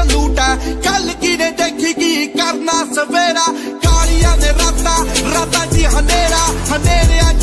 लूट है कल की ने देखी की करना सवेरा कालियां ने रातां रातां जी हनेरा हनेरिया